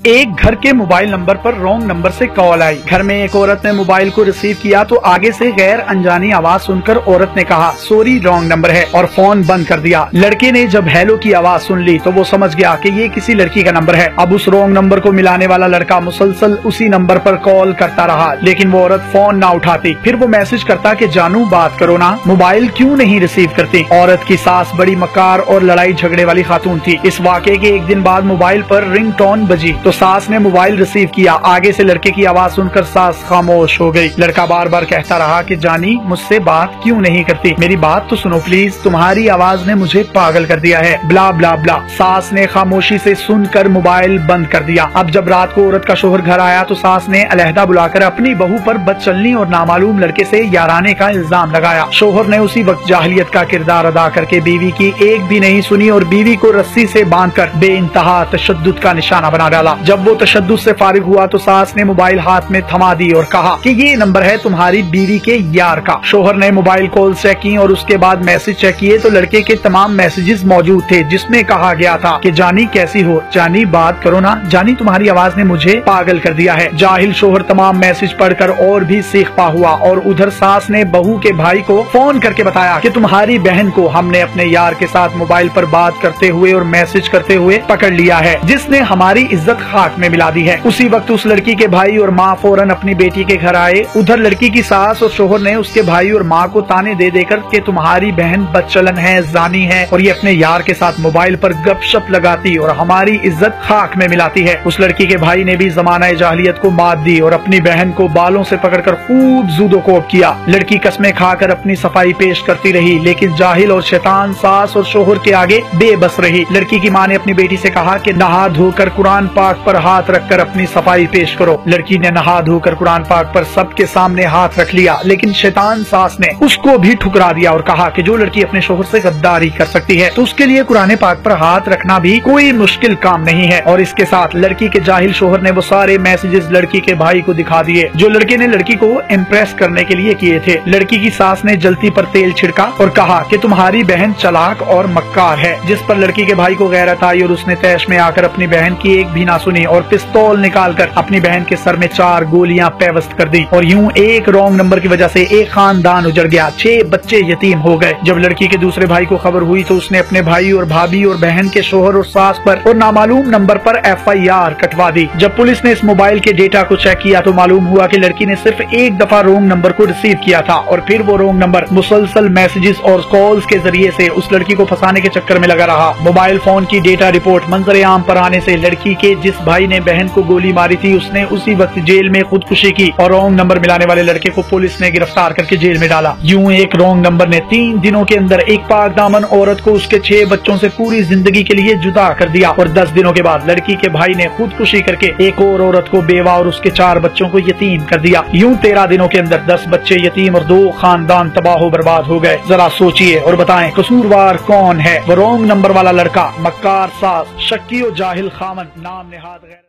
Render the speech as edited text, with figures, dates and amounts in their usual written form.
ایک گھر کے موبائل نمبر پر رونگ نمبر سے کال آئی۔ گھر میں ایک عورت نے موبائل کو ریسیو کیا تو آگے سے غیر انجانی آواز سن کر عورت نے کہا سوری رونگ نمبر ہے اور فون بند کر دیا۔ لڑکے نے جب ہیلو کی آواز سن لی تو وہ سمجھ گیا کہ یہ کسی لڑکی کا نمبر ہے۔ اب اس رونگ نمبر کو ملانے والا لڑکا مسلسل اسی نمبر پر کال کرتا رہا لیکن وہ عورت فون نہ اٹھاتی۔ پھر وہ میسج کرتا کہ جانو بات کرو نا، موبائل کیوں نہیں ریسیو کرتی۔ عورت کی ساس بڑی مکار اور لڑائی جھگڑے والی خاتون تھی۔ اس واقعے کے ایک دن بعد موبائل پر رنگ ٹون بجی تو ساس نے موبائل ریسیو کیا۔ آگے سے لڑکے کی آواز سن کر ساس خاموش ہو گئی۔ لڑکا بار بار کہتا رہا کہ جانی مجھ سے بات کیوں نہیں کرتی، میری بات تو سنو پلیز، تمہاری آواز نے مجھے پاگل کر دیا ہے، بلا بلا بلا۔ ساس نے خاموشی سے سن کر موبائل بند کر دیا۔ اب جب رات کو عورت کا شوہر گھر آیا تو ساس نے علیحدہ بلا کر اپنی بہو پر بدچلنی اور نامعلوم لڑکے سے یارانے کا الزام لگایا۔ شوہر نے اسی وقت جاہلیت کا کردار ادا کر کے بیوی کی ایک بھی نہیں سنی اور بیوی کو رسی سے باندھ کر بے انتہا تشدد کا نشانہ بنا ڈالا۔ جب وہ تشدد سے فارغ ہوا تو ساس نے موبائل ہاتھ میں تھما دی اور کہا کہ یہ نمبر ہے تمہاری بیوی کے یار کا۔ شوہر نے موبائل کال چیک کی اور اس کے بعد میسج چیک کیے تو لڑکے کے تمام میسجز موجود تھے جس میں کہا گیا تھا کہ جانی کیسی ہو، جانی بات کرو نا، جانی تمہاری آواز نے مجھے پاگل کر دیا ہے۔ جاہل شوہر تمام میسج پڑھ کر اور بھی سیخ پا ہوا اور ادھر ساس نے بہو کے بھائی کو فون کر کے بتایا کہ تمہاری بہن کو ہم نے اپنے یار کے ساتھ موبائل پر بات کرتے ہوئے اور میسج کرتے ہوئے پکڑ لیا ہے جس نے ہماری عزت خاک میں ملا دی ہے۔ اسی وقت اس لڑکی کے بھائی اور ماں فوراً اپنی بیٹی کے گھر آئے۔ ادھر لڑکی کی ساس اور شوہر نے اس کے بھائی اور ماں کو تانے دے دے کر کہ تمہاری بہن بدچلن ہے، زانی ہے اور یہ اپنے یار کے ساتھ موبائل پر گپ شپ لگاتی اور ہماری عزت خاک میں ملاتی ہے۔ اس لڑکی کے بھائی نے بھی زمانہ جاہلیت کو مات دی اور اپنی بہن کو بالوں سے پکڑ کر خوب زود و کوب کیا۔ لڑکی قسمیں کھا کر اپنی صفائی پیش کرتی رہی لیکن جاہل اور شیطان ساس اور شوہر کے آگے بے بس رہی۔ لڑکی کی ماں نے اپنی بیٹی سے کہا کہ نہا دھو کر قرآن پاک پر ہاتھ رکھ کر اپنی صفائی پیش کرو۔ لڑکی نے نہا دھو کر قرآن پاک پر سب کے سامنے ہاتھ رکھ لیا لیکن شیطان ساس نے اس کو بھی ٹھکرا دیا اور کہا کہ جو لڑکی اپنے شوہر سے غداری کر سکتی ہے تو اس کے لیے قرآن پاک پر ہاتھ رکھنا بھی کوئی مشکل کام نہیں ہے۔ اور اس کے ساتھ لڑکی کے جاہل شوہر نے وہ سارے میسجز لڑکی کے بھائی کو دکھا دیے جو لڑکے نے لڑکی کو امپریس کرنے کے لیے کیے تھے۔ لڑکی کی ساس نے جلتی پر تیل چھڑکا اور کہا کہ تمہاری بہن چلاک اور مکار ہے، جس پر لڑکی کے بھائی کو غیرت آئی اور اس نے تیش میں آ کر اپنی بہن کی ایک بھی نہ سنی اور پستول نکال کر اپنی بہن کے سر میں 4 گولیاں پیوست کر دی اور یوں ایک رونگ نمبر کی وجہ سے ایک خاندان اجڑ گیا، 6 بچے یتیم ہو گئے۔ جب لڑکی کے دوسرے بھائی کو خبر ہوئی تو اس نے اپنے بھائی اور بھابھی اور بہن کے شوہر اور ساس پر اور نامعلوم نمبر پر FIR کٹوا دی۔ جب پولیس نے اس موبائل کے ڈیٹا کو چیک کیا تو معلوم ہوا کہ لڑکی نے صرف ایک دفعہ رونگ نمبر کو ریسیو کیا تھا اور پھر وہ رونگ نمبر مسلسل میسجز اور کالز کے ذریعے سے اس لڑکی کو پھنسانے کے چکر میں لگا رہا۔ موبائل فون کی ڈیٹا رپورٹ منظر عام پر آنے سے لڑکی کے جس بھائی نے بہن کو گولی ماری تھی اس نے اسی وقت جیل میں خودکشی کی اور رونگ نمبر ملانے والے لڑکے کو پولیس نے گرفتار کر کے جیل میں ڈالا۔ یوں ایک رونگ نمبر نے 3 دنوں کے اندر ایک پاک دامن عورت کو اس کے 6 بچوں سے پوری زندگی کے لیے جدا کر دیا اور 10 دنوں کے بعد لڑکی کے بھائی نے خودکشی کر کے ایک اور عورت کو بیوہ اور اس کے 4 بچوں کو یتیم کر دیا۔ یوں 13 دنوں کے اندر 10 بچے یتیم اور 2 خاندان تباہ و برباد ہو گئے۔ ذرا سوچئے اور بتائیں قصوروار کون ہے؟ وہ رونگ نمبر والا لڑکا، مکار ساس، شکی و جاہل خامن، نام نہاد غیر